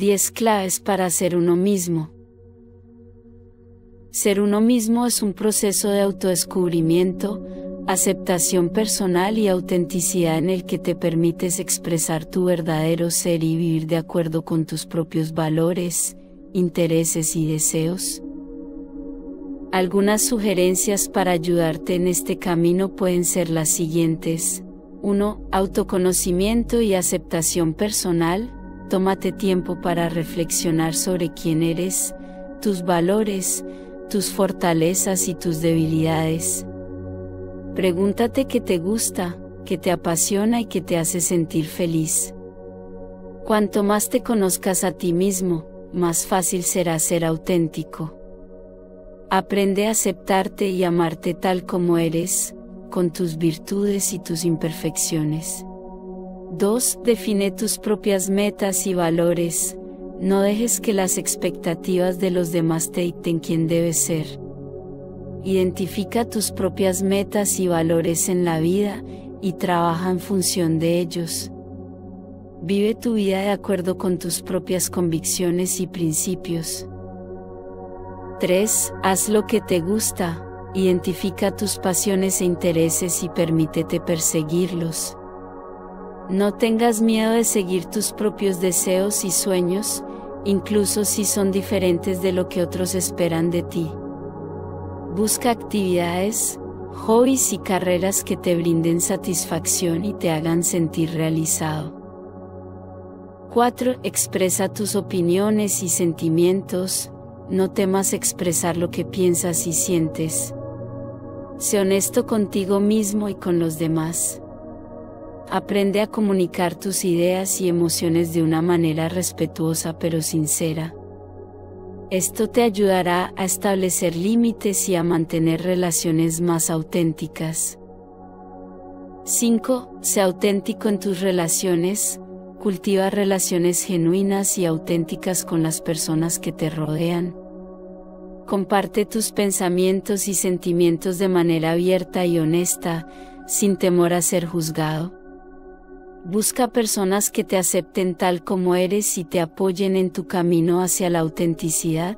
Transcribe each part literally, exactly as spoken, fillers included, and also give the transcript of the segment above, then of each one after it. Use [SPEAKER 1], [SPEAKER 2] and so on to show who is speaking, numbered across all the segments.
[SPEAKER 1] diez claves para ser uno mismo. Ser uno mismo es un proceso de autodescubrimiento, aceptación personal y autenticidad en el que te permites expresar tu verdadero ser y vivir de acuerdo con tus propios valores, intereses y deseos. Algunas sugerencias para ayudarte en este camino pueden ser las siguientes. uno. Autoconocimiento y aceptación personal. Tómate tiempo para reflexionar sobre quién eres, tus valores, tus fortalezas y tus debilidades. Pregúntate qué te gusta, qué te apasiona y qué te hace sentir feliz. Cuanto más te conozcas a ti mismo, más fácil será ser auténtico. Aprende a aceptarte y amarte tal como eres, con tus virtudes y tus imperfecciones. dos. Define tus propias metas y valores. No dejes que las expectativas de los demás te dicten quién debes ser. Identifica tus propias metas y valores en la vida, y trabaja en función de ellos. Vive tu vida de acuerdo con tus propias convicciones y principios. tres. Haz lo que te gusta. Identifica tus pasiones e intereses y permítete perseguirlos. No tengas miedo de seguir tus propios deseos y sueños, incluso si son diferentes de lo que otros esperan de ti. Busca actividades, hobbies y carreras que te brinden satisfacción y te hagan sentir realizado. cuatro. Expresa tus opiniones y sentimientos. No temas expresar lo que piensas y sientes. Sé honesto contigo mismo y con los demás. Aprende a comunicar tus ideas y emociones de una manera respetuosa pero sincera. Esto te ayudará a establecer límites y a mantener relaciones más auténticas. cinco. Sé auténtico en tus relaciones. Cultiva relaciones genuinas y auténticas con las personas que te rodean. Comparte tus pensamientos y sentimientos de manera abierta y honesta, sin temor a ser juzgado. Busca personas que te acepten tal como eres y te apoyen en tu camino hacia la autenticidad.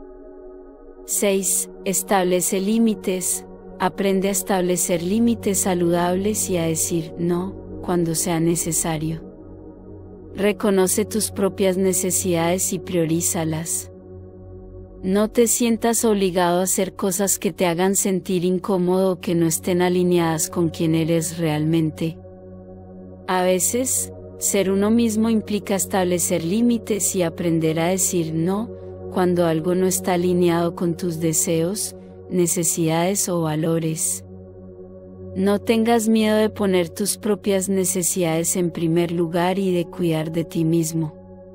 [SPEAKER 1] seis. Establece límites. Aprende a establecer límites saludables y a decir no, cuando sea necesario. Reconoce tus propias necesidades y priorízalas. No te sientas obligado a hacer cosas que te hagan sentir incómodo o que no estén alineadas con quién eres realmente. A veces, ser uno mismo implica establecer límites y aprender a decir no, cuando algo no está alineado con tus deseos, necesidades o valores. No tengas miedo de poner tus propias necesidades en primer lugar y de cuidar de ti mismo.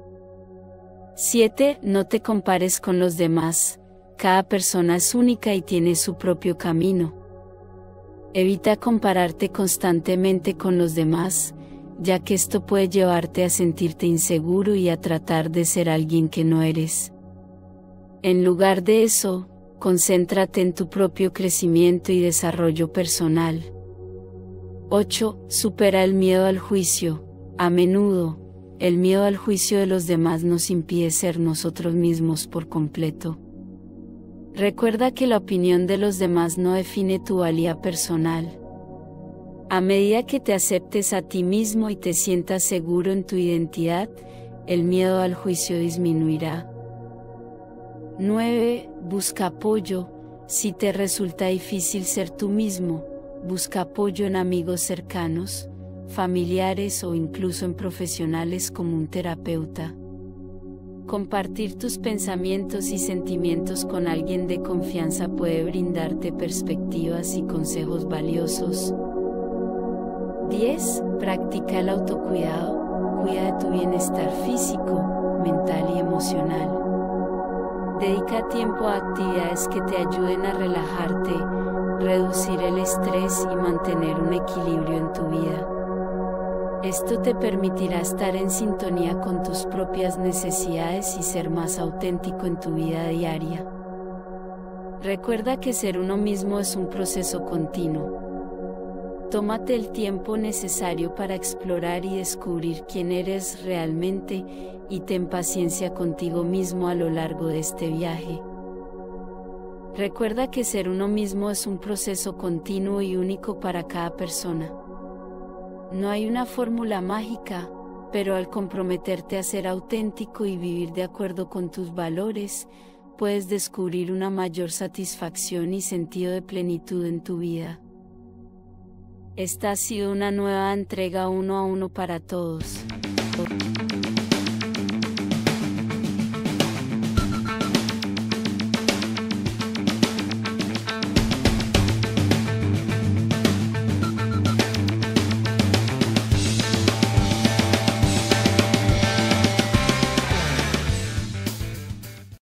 [SPEAKER 1] siete. No te compares con los demás. Cada persona es única y tiene su propio camino. Evita compararte constantemente con los demás, ya que esto puede llevarte a sentirte inseguro y a tratar de ser alguien que no eres. En lugar de eso, concéntrate en tu propio crecimiento y desarrollo personal. ocho. Supera el miedo al juicio. A menudo, el miedo al juicio de los demás nos impide ser nosotros mismos por completo. Recuerda que la opinión de los demás no define tu valía personal. A medida que te aceptes a ti mismo y te sientas seguro en tu identidad, el miedo al juicio disminuirá. nueve. Busca apoyo. Si te resulta difícil ser tú mismo, busca apoyo en amigos cercanos, familiares o incluso en profesionales como un terapeuta. Compartir tus pensamientos y sentimientos con alguien de confianza puede brindarte perspectivas y consejos valiosos. diez. Practica el autocuidado. Cuida de tu bienestar físico, mental y emocional. Dedica tiempo a actividades que te ayuden a relajarte, reducir el estrés y mantener un equilibrio en tu vida. Esto te permitirá estar en sintonía con tus propias necesidades y ser más auténtico en tu vida diaria. Recuerda que ser uno mismo es un proceso continuo. Tómate el tiempo necesario para explorar y descubrir quién eres realmente, y ten paciencia contigo mismo a lo largo de este viaje. Recuerda que ser uno mismo es un proceso continuo y único para cada persona. No hay una fórmula mágica, pero al comprometerte a ser auténtico y vivir de acuerdo con tus valores, puedes descubrir una mayor satisfacción y sentido de plenitud en tu vida. Esta ha sido una nueva entrega uno a uno para todos.